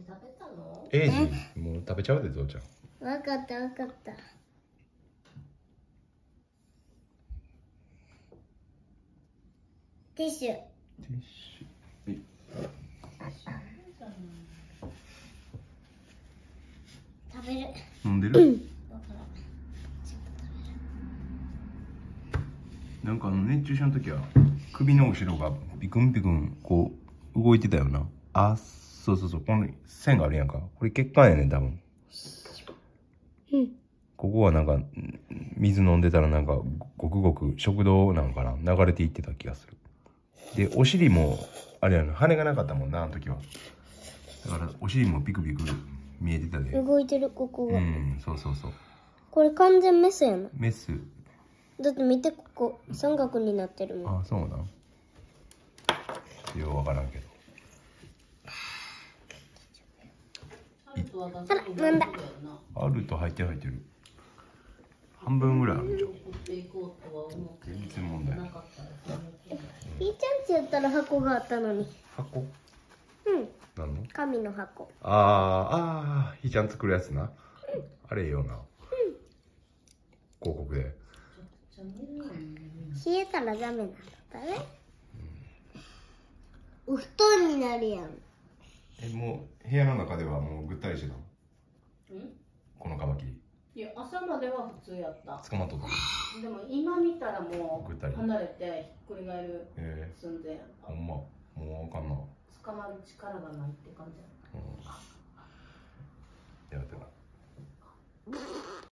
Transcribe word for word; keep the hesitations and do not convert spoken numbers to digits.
食べたの？ ええ、もう食べちゃうで、父ちゃん。 わかったわかった。ティッシュ。 ティッシュ。え食べる。 飲んでる？ だからなんかあの熱中症の時は首の後ろがビクンビクンこう動いてたよな。あ、そうそうそう、この線があるやんか。これ血管やねん多分。 うん。 ここはなんか水飲んでたらなんかごくごく食道なんかな流れていってた気がする。でお尻もあれやな、羽がなかったもんなあの時は。だからお尻もビクビク見えてたで。 動いてるここが。 うん、そうそうそう。 これ完全メスやな。 メス。 だって見てここ三角になってるもん。 あ、そうなん。ようわからんけど。 あら、なんだ。 あると入ってる入ってる。半分ぐらいあるんじゃん。全然問題ない。 ひーちゃんちやったら箱があったのに。 箱？ うん。 何の？ 紙の箱。 あーあー、ひーちゃん作るやつな。あれええよな。広告で。 冷えたらダメなんだったね。お布団になるやん。 え、もう部屋の中ではもうぐったりしてたの？このカマキリ。 いや、朝までは普通やった。 捕まっとったの？ でも今見たらもぐったりう離れてひっくり返るえ寸前やっー、ほんま、もうあかんな。 た。捕まる力がないって感じやった。 うん。やめてな。